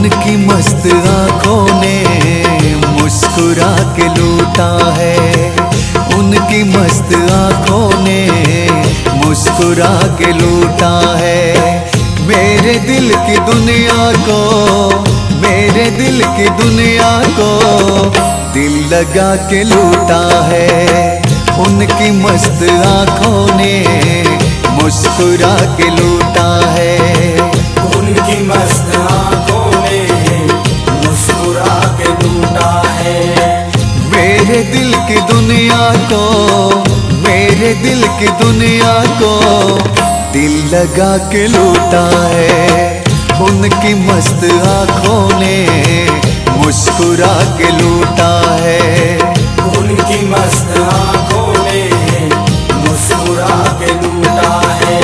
उनकी मस्त आँखों ने मुस्कुरा के लूटा है, उनकी मस्त आँखों ने मुस्कुरा के लूटा है। मेरे दिल की दुनिया को, मेरे दिल की दुनिया को दिल लगा के लूटा है, उनकी मस्त आँखों ने मुस्कुरा के लूटा है, उनकी मस्त आँखों ने मुस्कुरा के लूटा है। मेरे दिल की दुनिया को, मेरे दिल की दुनिया को दिल लगा के लूटा है, उनकी मस्त आँखों ने मुस्कुरा के लूटा है, उनकी मस्त आँखों ने मुस्कुरा के लूटा है।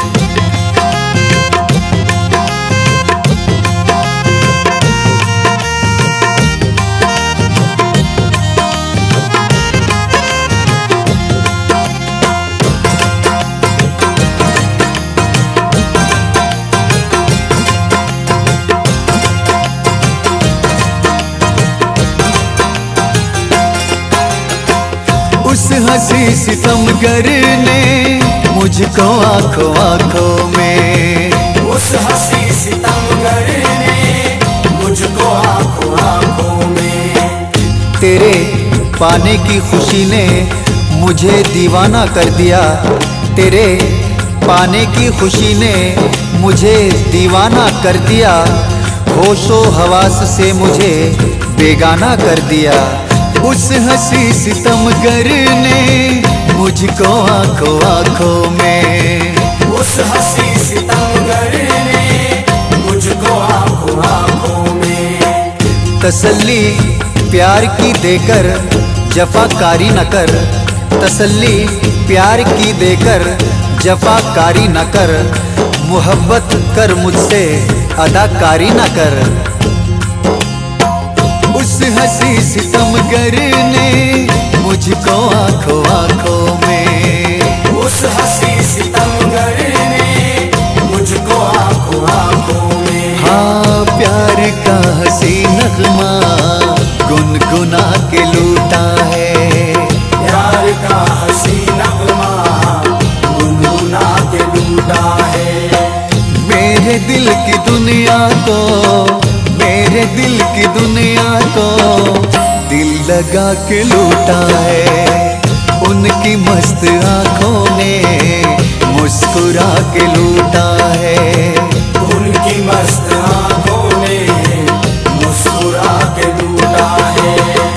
उस हंसी सितमगर ने मुझको आंखों आंखों में, उस हंसी सितमगर ने मुझको आँखों आँखों में, तेरे पाने की खुशी ने मुझे दीवाना कर दिया, तेरे पाने की खुशी ने मुझे दीवाना कर दिया, होशो हवास से मुझे बेगाना कर दिया। उस हंसी सितमगर ने मुझको आंखों आंखों में, उस हंसी सितमगर ने मुझको आँखों आँखों में, तसल्ली प्यार की देकर जफाकारी न कर, तसल्ली प्यार की देकर जफाकारी न कर, मोहब्बत कर मुझसे अदाकारी न कर। उस हंसी सितमगर ने मुझको आंखों आंखों में, उस हंसी सितमगर ने मुझको आँखों आँखों में, हाँ प्यार का हंसी नगमा गुनगुना के लूटा है, प्यार का हंसी नगमा गुनगुना के लूटा है। मेरे दिल की दुनिया को, मेरे दिल की दुनिया को दिल लगा के लूटा है, उनकी मस्त आँखों ने मुस्कुरा के लूटा है, उनकी मस्त आँखों ने मुस्कुरा के लूटा है।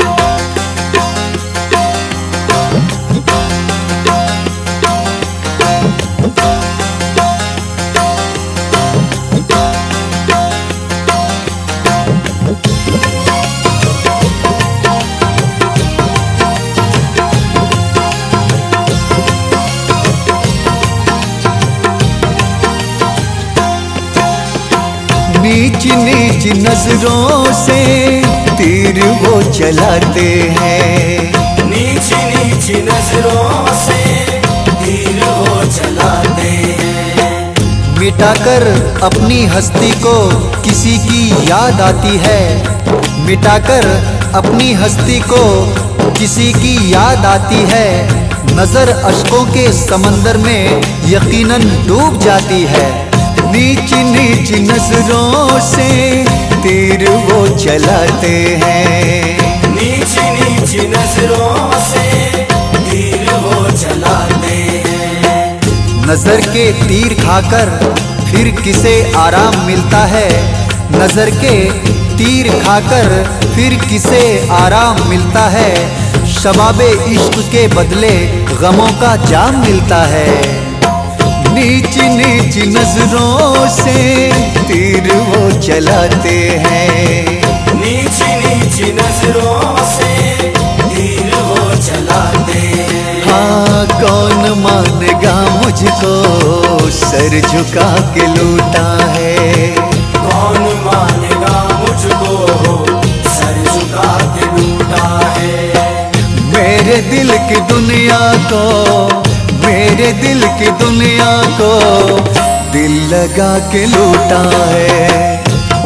नीच नीच नजरों से तीर वो चलाते हैं, नीच नीच नजरों से तीर वो चलाते हैं, मिटाकर अपनी हस्ती को किसी की याद आती है, मिटाकर अपनी हस्ती को किसी की याद आती है, नजर अश्कों के समंदर में यकीनन डूब जाती है। नीच नीच नजरों से तीर वो चलाते हैं, नीच नीच नजरों से तीर वो चलाते हैं, नजर के तीर खाकर फिर किसे आराम मिलता है, नजर के तीर खाकर फिर किसे आराम मिलता है, शबाबे इश्क के बदले गमों का जाम मिलता है। नीच नीच नजरों से तीर वो चलाते हैं, नीच नीच नजरों से तीर वो चलाते हैं, हाँ कौन मानेगा मुझको सर झुका के लूटा है, कौन मानेगा मुझको सर झुका के लूटा है। मेरे दिल की दुनिया को, मेरे दिल की दुनिया को दिल लगा के लूटा है,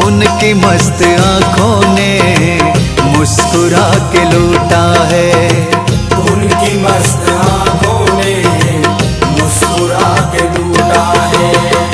उनकी मस्त आंखों ने मुस्कुरा के लूटा है। उनकी मस्त आंखों ने मुस्कुरा के लूटा है।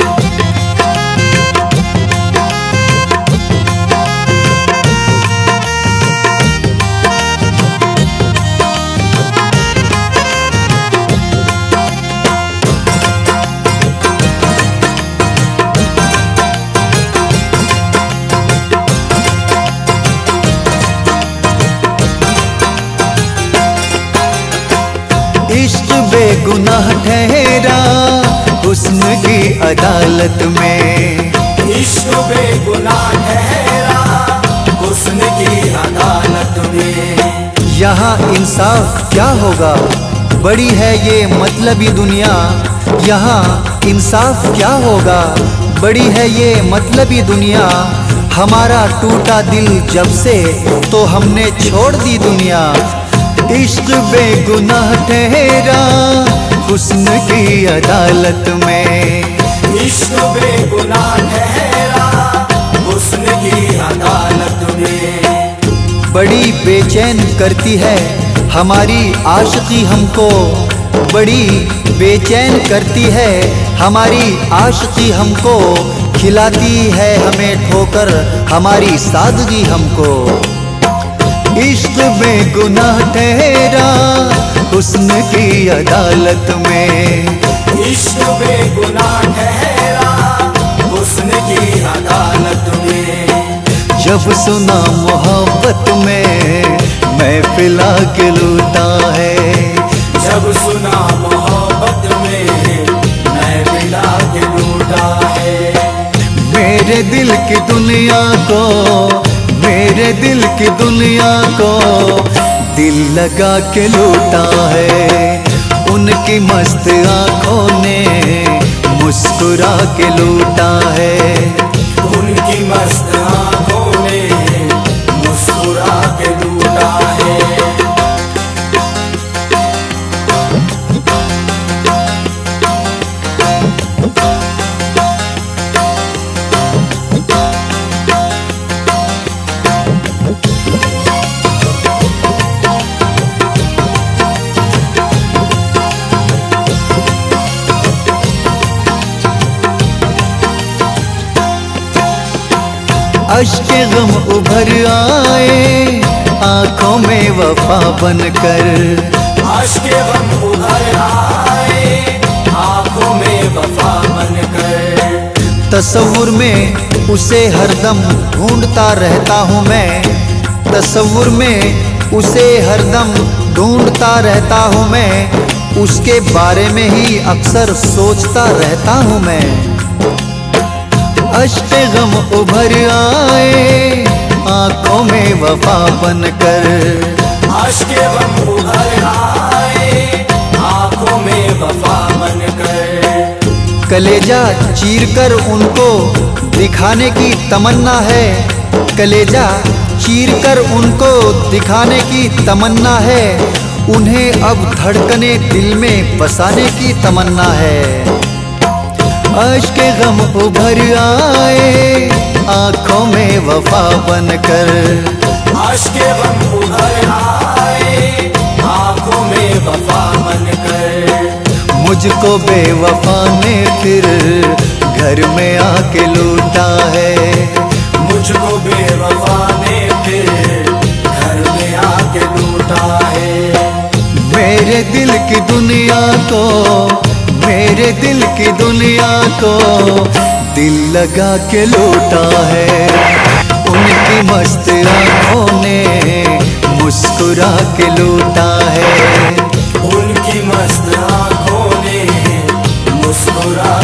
इश्क बेगुनाह ठहरा हुस्न की अदालत में। इश्क बेगुनाह ठहरा हुस्न की अदालत में। यहाँ इंसाफ क्या होगा, बड़ी है ये मतलबी दुनिया। यहाँ इंसाफ क्या होगा, बड़ी है ये मतलबी दुनिया। हमारा टूटा दिल जब से तो हमने छोड़ दी दुनिया। इश्क बेगुनाह ठहरा हुस्न की अदालत में। इश्क बेगुनाह ठहरा हुस्न की अदालत में। बड़ी बेचैन करती है हमारी आशिकी हमको, बड़ी बेचैन करती है हमारी आशिकी हमको। खिलाती है हमें ठोकर हमारी सादगी हमको। इश्क बेगुनाह ठहरा हुस्न की अदालत में। इश्क बेगुनाह ठहरा हुस्न की अदालत में। जब सुना मोहब्बत में मैं पिला के लूटा है। जब सुना मोहब्बत में मैं पिला के लूटा है। मेरे दिल की दुनिया को, मेरे दिल की दुनिया को दिल लगा के लूटा है। उनकी मस्त आंखों ने मुस्कुरा के लूटा है। उनकी मस्त आंखों ने मुस्कुरा के लूटा है। अश्के गम उभर आए आंखों में वफा बनकर। अश्के गम उभर आए आंखों में वफा बनकर। तसव्वुर में उसे हरदम ढूंढता रहता हूँ मैं। तसव्वुर में उसे हरदम ढूंढता रहता हूँ मैं। उसके बारे में ही अक्सर सोचता रहता हूँ मैं। अश्के गम उभर आए आंखों में वफा बनकर। अश्के गम उभर आए आंखों में वफा बनकर। कलेजा चीरकर उनको दिखाने की तमन्ना है। कलेजा चीरकर उनको दिखाने की तमन्ना है। उन्हें अब धड़कने दिल में बसाने की तमन्ना है। अश्के गम उभर आए आंखों में वफा बनकर। अश्के गम उभर आए आंखों में वफा बनकर। मुझको बेवफा ने फिर घर में आके लूटा है। मुझको बेवफा ने फिर घर में आके लूटा है। मेरे दिल की दुनिया को, मेरे दिल की दुनिया को दिल लगा के लूटा है। उनकी मस्त आंखों ने मुस्कुरा के लूटा है। उनकी मस्त आंखों ने मुस्कुरा